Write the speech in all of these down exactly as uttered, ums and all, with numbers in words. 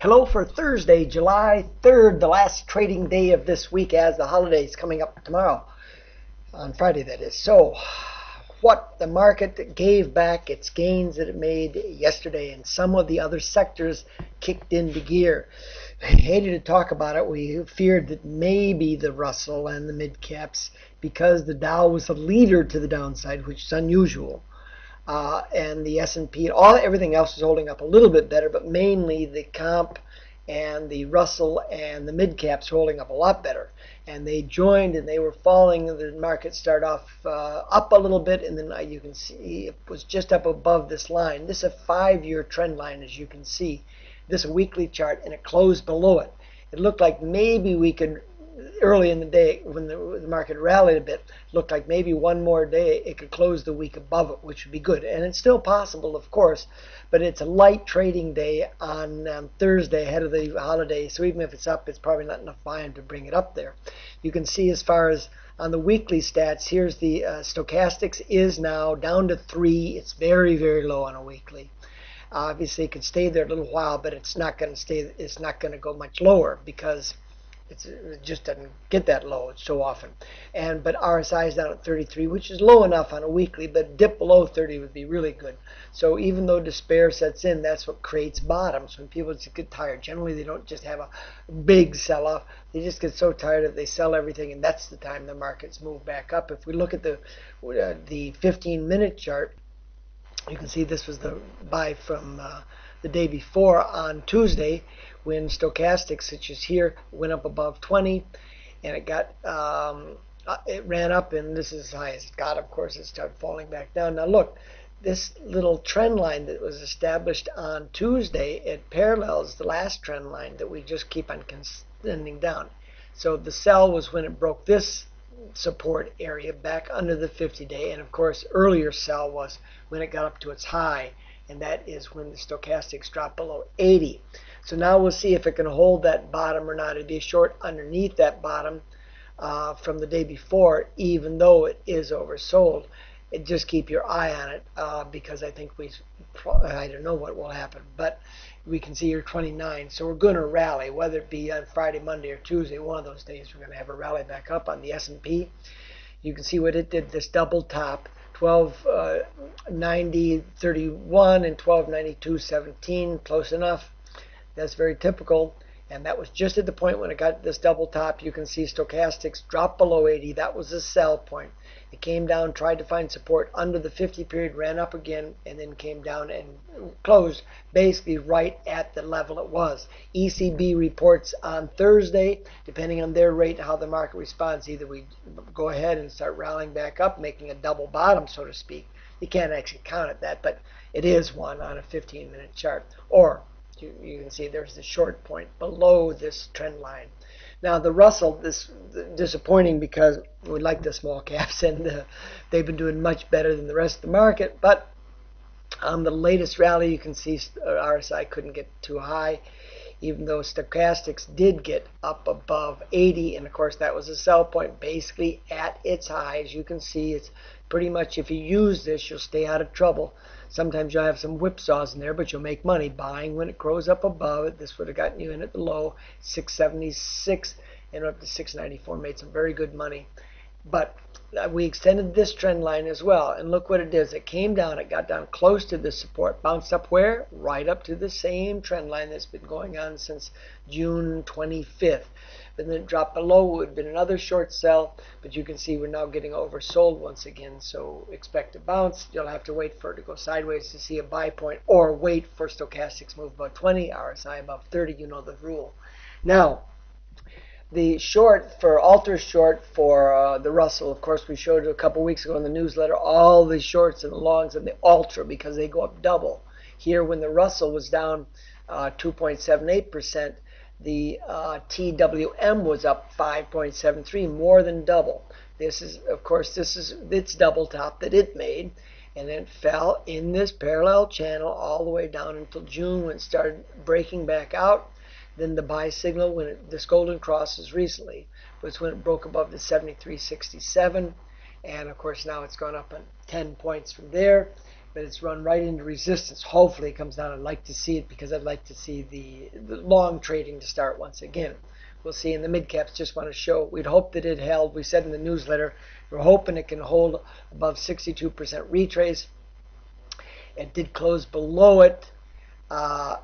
Hello for Thursday, July third, the last trading day of this week as the holidays coming up tomorrow, on Friday that is. So, what the market gave back its gains that it made yesterday, and some of the other sectors kicked into gear. I hated to talk about it. We feared that maybe the Russell and the mid caps, because the Dow was a leader to the downside, which is unusual. Uh, and the S and P, all everything else is holding up a little bit better, but mainly the comp and the Russell and the mid caps holding up a lot better. And they joined and they were falling. The market started off uh, up a little bit, and then you can see it was just up above this line. This is a five-year trend line, as you can see. This is a weekly chart, and it closed below it. It looked like maybe we could, early in the day when the, the market rallied a bit, looked like maybe one more day it could close the week above it, which would be good. And it's still possible, of course, but it's a light trading day on um, Thursday ahead of the holiday. So even if it's up, it's probably not enough volume to bring it up there. You can see as far as on the weekly stats, here's the uh, stochastics is now down to three. It's very, very low on a weekly. Obviously, it could stay there a little while, but it's not going to stay. It's not going to go much lower because It's, it just doesn't get that low so often. And but R S I is down at thirty-three, which is low enough on a weekly, but dip below thirty would be really good. So even though despair sets in, that's what creates bottoms. When people just get tired, generally they don't just have a big sell-off. They just get so tired that they sell everything, and that's the time the markets move back up. If we look at the uh, the fifteen-minute chart, you can see this was the buy from uh, the day before on Tuesday, when stochastics, which is here, went up above twenty, and it got um, it ran up, and this is as high as it got. Of course, it started falling back down. Now look, this little trend line that was established on Tuesday, it parallels the last trend line that we just keep on extending down. So the sell was when it broke this support area back under the fifty day, and of course earlier sell was when it got up to its high, and that is when the stochastics dropped below eighty. So now we'll see if it can hold that bottom or not. It'd be a short underneath that bottom uh, from the day before, even though it is oversold. It, just keep your eye on it uh, because I think we, I don't know what will happen, but we can see here twenty-nine. So we're going to rally, whether it be on Friday, Monday, or Tuesday. One of those days we're going to have a rally back up on the S and P. You can see what it did, this double top. twelve ninety thirty-one and twelve ninety-two seventeen, close enough. That's very typical, and that was just at the point when it got this double top. You can see stochastics drop below eighty. That was the sell point. It came down, tried to find support under the fifty period, ran up again, and then came down and closed basically right at the level it was. E C B reports on Thursday. Depending on their rate and how the market responds, either we go ahead and start rallying back up, making a double bottom, so to speak. You can't actually count it that, but it is one on a fifteen minute chart. Or You, you can see there's the short point below this trend line. Now the Russell, this disappointing because we like the small caps, and uh, they've been doing much better than the rest of the market. But on the latest rally, you can see R S I couldn't get too high, even though stochastics did get up above eighty, and of course that was a sell point basically at its high. As you can see, it's pretty much, if you use this, you'll stay out of trouble. Sometimes you'll have some whipsaws in there, but you'll make money buying when it grows up above it. This would have gotten you in at the low, six seventy-six, and up to six ninety-four, made some very good money. But we extended this trend line as well, and look what it did. It came down, it got down close to the support, bounced up where? Right up to the same trend line that's been going on since June twenty-fifth. But then it dropped below. It would have been another short sell, but you can see we're now getting oversold once again, so expect a bounce. You'll have to wait for it to go sideways to see a buy point, or wait for stochastics move above twenty, R S I above thirty. You know the rule. Now, the short for Alter short for uh, the Russell, of course, we showed you a couple weeks ago in the newsletter all the shorts and the longs and the Ultra because they go up double. Here, when the Russell was down uh, two point seven eight percent, the uh, T W M was up five point seven three, more than double. This is, of course, this is its double top that it made, and it fell in this parallel channel all the way down until June when it started breaking back out. Then the buy signal when it, this golden crosses recently was when it broke above the seventy-three sixty-seven, and of course now it's gone up on ten points from there. but it's run right into resistance. Hopefully it comes down. I'd like to see it because I'd like to see the, the long trading to start once again. We'll see. In the mid caps, just want to show, we'd hope that it held. We said in the newsletter, we're hoping it can hold above sixty-two percent retrace. It did close below it, uh,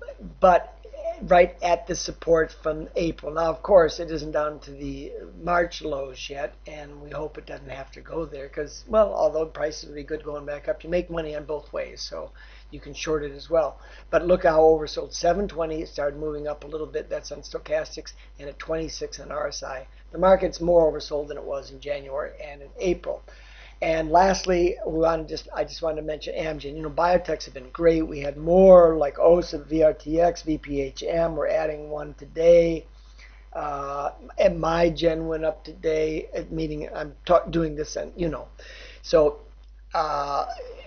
but right at the support from April. Now, of course, it isn't down to the March lows yet, and we hope it doesn't have to go there because, well, although prices would be good going back up, you make money on both ways, so you can short it as well. But look how oversold. seven twenty, it started moving up a little bit. That's on stochastics, and at twenty-six on R S I. The market's more oversold than it was in January and in April. And lastly, we want to just I just wanted to mention Amgen. You know, biotechs have been great. We had more like O S I P, V R T X, V P H M. We're adding one today. Uh, and MyGen went up today. Meaning I'm talk, doing this, and you know, so uh,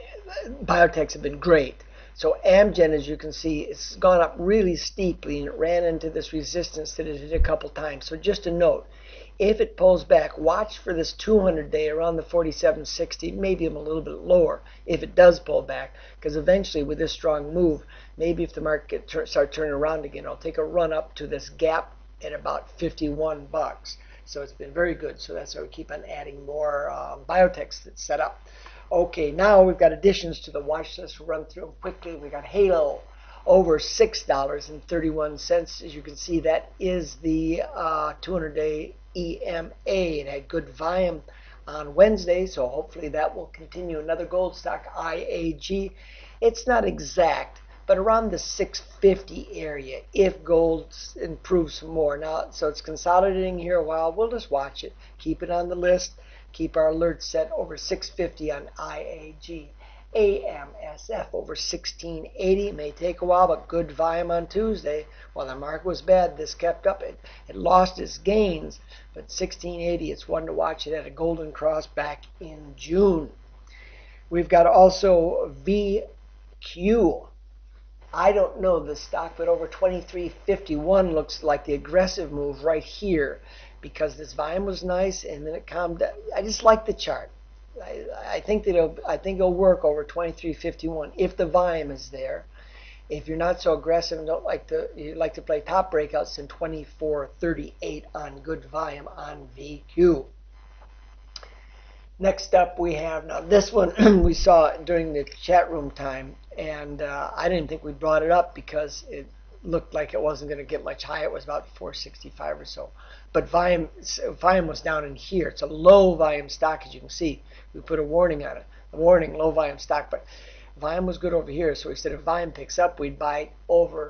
biotechs have been great. So Amgen, as you can see, it's gone up really steeply, and it ran into this resistance that it hit a couple times. So just a note. If it pulls back, watch for this two hundred day around the forty-seven sixty, maybe even a little bit lower if it does pull back, because eventually with this strong move, maybe if the market tur start turning around again, I'll take a run up to this gap at about fifty-one bucks. So it's been very good. So that's why we keep on adding more um, biotechs that's set up. Okay, now we've got additions to the watch list. We'll run through them quickly. We got Halo over six dollars and thirty-one cents. As you can see, that is the uh, two hundred day E M A. It had good volume on Wednesday, so hopefully that will continue. Another gold stock, I A G. It's not exact, but around the six fifty area if gold improves some more. Now, so it's consolidating here a while. We'll just watch it. Keep it on the list. Keep our alerts set over six fifty on I A G. A M S F over sixteen eighty. It may take a while, but good volume on Tuesday. While the market was bad, this kept up. It, it lost its gains, but sixteen eighty, it's one to watch. It had a golden cross back in June. We've got also V Q. I don't know the stock, but over twenty-three fifty-one looks like the aggressive move right here because this volume was nice and then it calmed down. I just like the chart. I, I think that it'll, I think it'll work over twenty-three fifty-one if the volume is there. If you're not so aggressive and don't like to you like to play top breakouts, then twenty-four thirty-eight on good volume on V Q. Next up we have, now this one we saw during the chat room time, and uh, I didn't think we brought it up because it looked like it wasn't going to get much higher. It was about four sixty-five or so. But volume, volume was down in here. It's a low volume stock, as you can see. We put a warning on it. A warning, low volume stock. But volume was good over here. So we said if volume picks up, we'd buy it over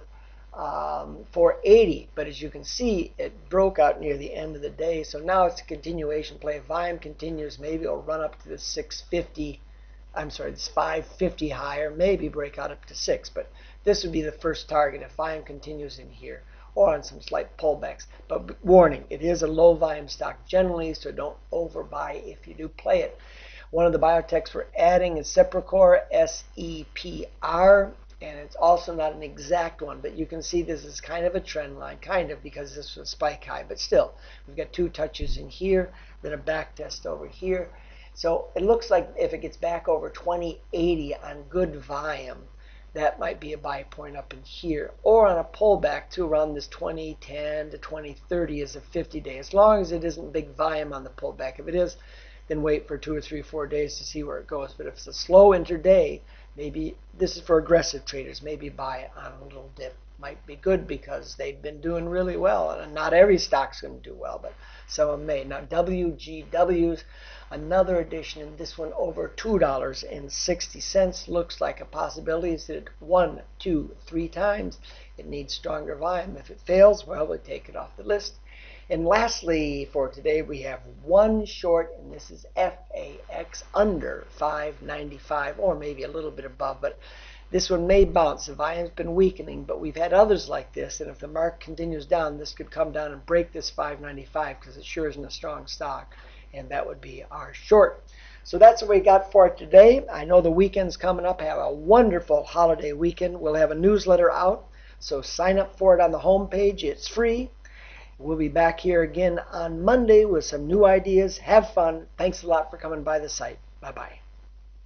um, four eighty. But as you can see, it broke out near the end of the day. So now it's a continuation play. If volume continues, maybe it'll run up to the six fifty. I'm sorry, it's five fifty higher, maybe break out up to six, but this would be the first target if volume continues in here or on some slight pullbacks. But warning, it is a low volume stock generally, so don't overbuy if you do play it. One of the biotechs we're adding is Seprecor, S E P R, and it's also not an exact one, but you can see this is kind of a trend line, kind of, because this was a spike high, but still, we've got two touches in here, then a back test over here. So it looks like if it gets back over twenty eighty on good volume, that might be a buy point up in here. Or on a pullback to around this twenty ten to twenty thirty as a fifty day. As long as it isn't big volume on the pullback. If it is, then wait for two or three, four days to see where it goes. But if it's a slow intraday, maybe this is for aggressive traders. Maybe buy it on a little dip. Might be good because they've been doing really well. And not every stock's going to do well, but some of them may. Now, W G W's, another addition, and this one over two dollars and sixty cents. Looks like a possibility. It's hit it one, two, three times. It needs stronger volume. If it fails, well, we take it off the list. And lastly, for today, we have one short, and this is F A X under five ninety-five, or maybe a little bit above, but this one may bounce. The volume's been weakening, but we've had others like this, and if the market continues down, this could come down and break this five ninety-five because it sure isn't a strong stock, and that would be our short. So that's what we got for today. I know the weekend's coming up. Have a wonderful holiday weekend. We'll have a newsletter out, so sign up for it on the home page. It's free. We'll be back here again on Monday with some new ideas. Have fun. Thanks a lot for coming by the site. Bye-bye.